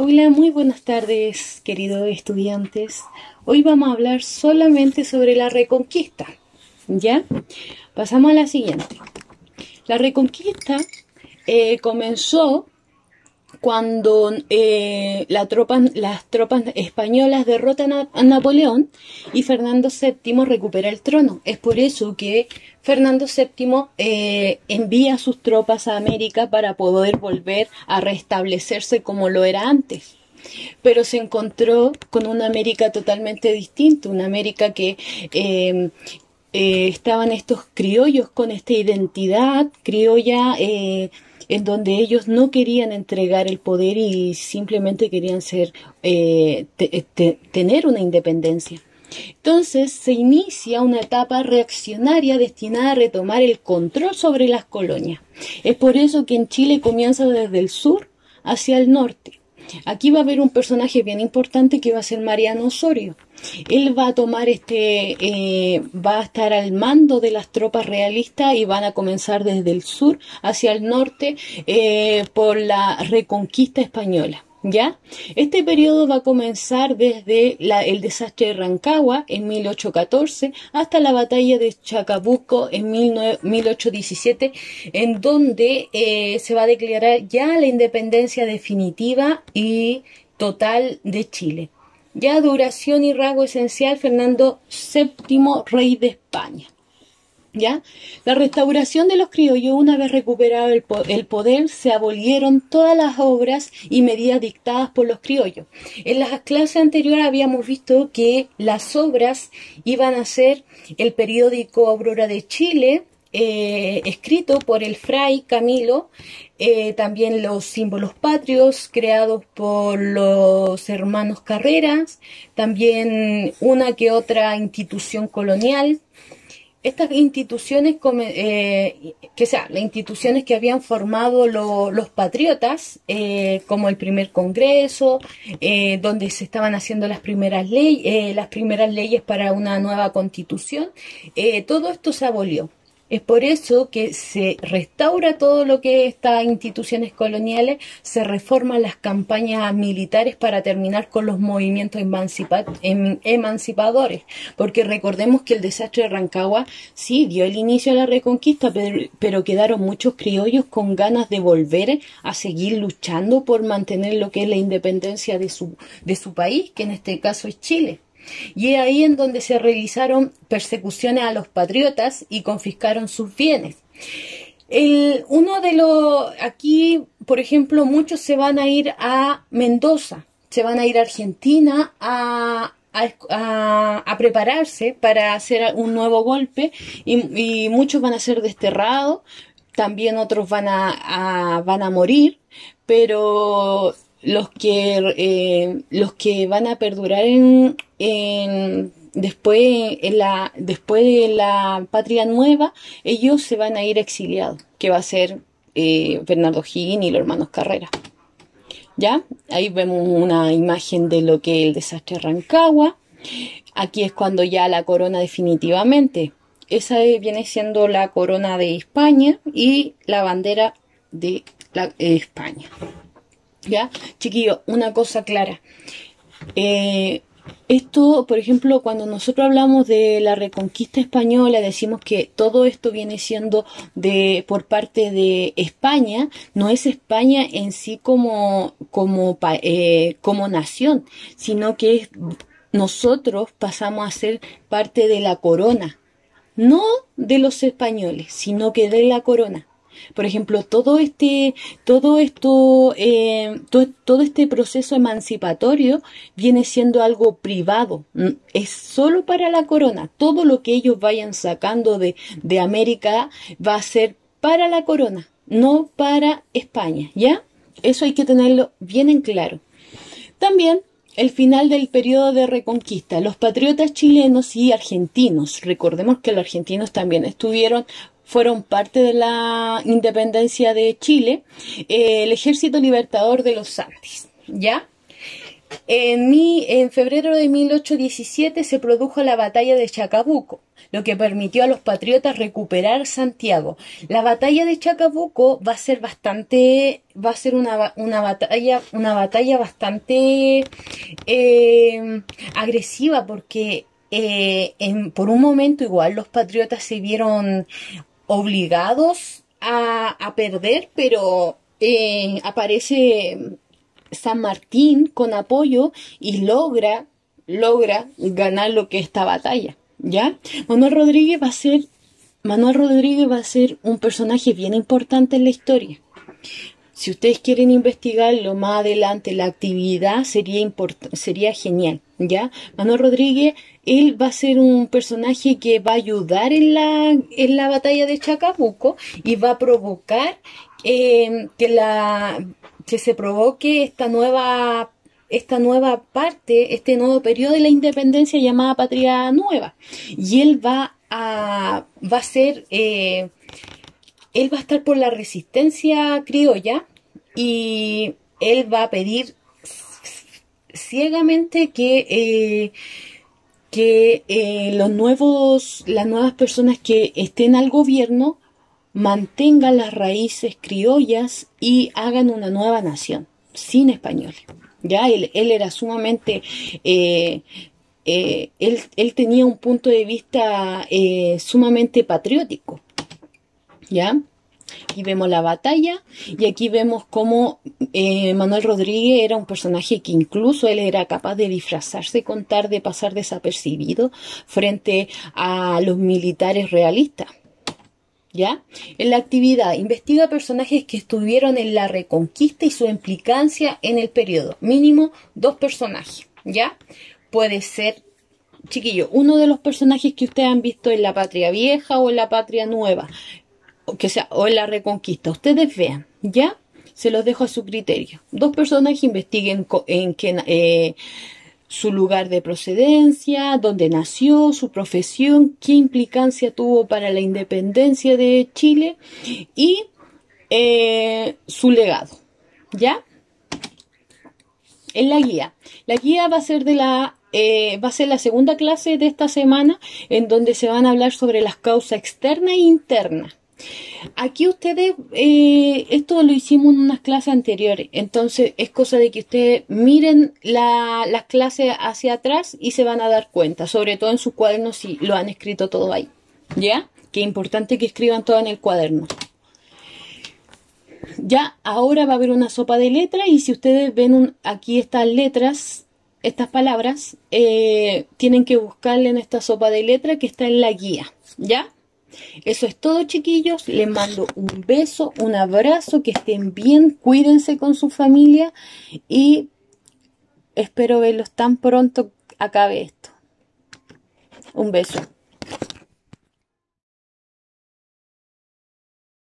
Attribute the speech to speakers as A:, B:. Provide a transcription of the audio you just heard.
A: Hola, muy buenas tardes, queridos estudiantes. Hoy vamos a hablar solamente sobre la Reconquista, ¿ya? Pasamos a la siguiente. La Reconquista comenzó cuando las tropas españolas derrotan a Napoleón y Fernando VII recupera el trono. Es por eso que Fernando VII envía sus tropas a América para poder volver a restablecerse como lo era antes. Pero se encontró con una América totalmente distinta, una América que estaban estos criollos con esta identidad criolla, en donde ellos no querían entregar el poder y simplemente querían tener una independencia. Entonces se inicia una etapa reaccionaria destinada a retomar el control sobre las colonias. Es por eso que en Chile comienza desde el sur hacia el norte. Aquí va a haber un personaje bien importante que va a ser Mariano Osorio. Él va a tomar va a estar al mando de las tropas realistas y van a comenzar desde el sur hacia el norte por la Reconquista española. ¿Ya? Este periodo va a comenzar desde el desastre de Rancagua en 1814 hasta la batalla de Chacabuco en 1817, en donde se va a declarar ya la independencia definitiva y total de Chile. Ya duración y rasgo esencial, Fernando VII, rey de España. ¿Ya? La restauración de los criollos, una vez recuperado el poder, se abolieron todas las obras y medidas dictadas por los criollos. En las clases anteriores habíamos visto que las obras iban a ser el periódico Aurora de Chile, escrito por el fray Camilo, también los símbolos patrios creados por los hermanos Carreras, también una que otra institución colonial. Estas instituciones, las instituciones que habían formado los patriotas, como el primer congreso, donde se estaban haciendo las primeras leyes para una nueva constitución, todo esto se abolió. Es por eso que se restaura todo lo que estas instituciones coloniales, se reforman las campañas militares para terminar con los movimientos emancipadores, porque recordemos que el desastre de Rancagua sí dio el inicio a la Reconquista, pero quedaron muchos criollos con ganas de volver a seguir luchando por mantener lo que es la independencia de su país, que en este caso es Chile. Y es ahí en donde se realizaron persecuciones a los patriotas y confiscaron sus bienes. Aquí, por ejemplo, muchos se van a ir a Mendoza, se van a ir a Argentina a prepararse para hacer un nuevo golpe y muchos van a ser desterrados, también otros van a morir, pero los que van a perdurar después de la Patria Nueva, ellos se van a ir exiliados, que va a ser Bernardo Higgins y los hermanos Carrera. ¿Ya? Ahí vemos una imagen de lo que es el desastre de Rancagua. Aquí es cuando ya la corona definitivamente. Esa viene siendo la corona de España y la bandera de España. ¿Ya? Chiquillos, una cosa clara. Esto, por ejemplo, cuando nosotros hablamos de la Reconquista española, decimos que todo esto viene siendo por parte de España. No es España en sí como nación, sino que nosotros pasamos a ser parte de la corona. No de los españoles, sino que de la corona. Por ejemplo, todo este proceso emancipatorio viene siendo algo privado, es solo para la corona. Todo lo que ellos vayan sacando de América va a ser para la corona, no para España, ¿ya? Eso hay que tenerlo bien en claro. También el final del periodo de Reconquista, los patriotas chilenos y argentinos, recordemos que los argentinos también fueron parte de la independencia de Chile, el Ejército Libertador de los Andes, ¿ya? En febrero de 1817 se produjo la batalla de Chacabuco, lo que permitió a los patriotas recuperar Santiago. La batalla de Chacabuco va a ser una batalla bastante agresiva, porque por un momento igual los patriotas se vieron obligados a perder, pero aparece San Martín con apoyo y logra ganar lo que es esta batalla, ¿ya? Manuel Rodríguez va a ser un personaje bien importante en la historia. Si ustedes quieren investigarlo más adelante, la actividad sería genial, ¿ya? Manuel Rodríguez, él va a ser un personaje que va a ayudar en la batalla de Chacabuco y va a provocar que se provoque esta nueva parte, este nuevo periodo de la independencia llamada Patria Nueva. Y él va a estar por la resistencia criolla, y él va a pedir ciegamente que las nuevas personas que estén al gobierno mantengan las raíces criollas y hagan una nueva nación sin españoles. Ya él era sumamente él tenía un punto de vista sumamente patriótico, ¿ya? Aquí vemos la batalla, y aquí vemos cómo Manuel Rodríguez era un personaje que incluso él era capaz de disfrazarse con tal de pasar desapercibido frente a los militares realistas, ¿ya? En la actividad, investiga personajes que estuvieron en la Reconquista y su implicancia en el periodo. Mínimo 2 personajes, ¿ya? Puede ser, chiquillo, uno de los personajes que ustedes han visto en la Patria Vieja o en la Patria Nueva, o en la Reconquista. Ustedes vean, ¿ya? Se los dejo a su criterio. 2 personajes, investiguen su lugar de procedencia, dónde nació, su profesión, qué implicancia tuvo para la independencia de Chile y su legado, ¿ya? En la guía. La guía va a ser va a ser la segunda clase de esta semana, en donde se van a hablar sobre las causas externas e internas. Aquí ustedes, esto lo hicimos en unas clases anteriores, entonces es cosa de que ustedes miren las clases hacia atrás y se van a dar cuenta, sobre todo en sus cuadernos si lo han escrito todo ahí, ¿ya? Que es importante que escriban todo en el cuaderno. Ya, ahora va a haber una sopa de letras, y si ustedes ven aquí estas letras, estas palabras, tienen que buscarle en esta sopa de letras que está en la guía, ¿ya? Eso es todo, chiquillos. Les mando un beso, un abrazo, que estén bien, cuídense con su familia y espero verlos tan pronto acabe esto. Un beso.